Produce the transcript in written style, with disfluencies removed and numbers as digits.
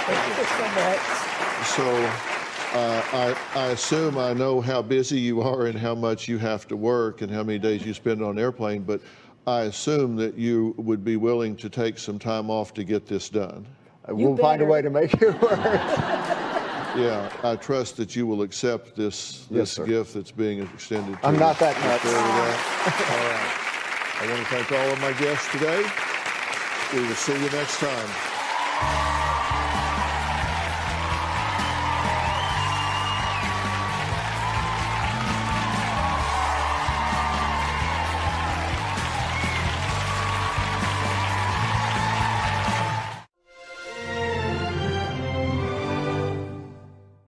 Thank you so much. So I assume I know how busy you are and how much you have to work and how many days you spend on an airplane, but I assume that you would be willing to take some time off to get this done. We'll find a way to make it work. Yeah, I trust that you will accept this gift that's being extended to you. I'm not that nuts. All right. I want to thank all of my guests today. We will see you next time.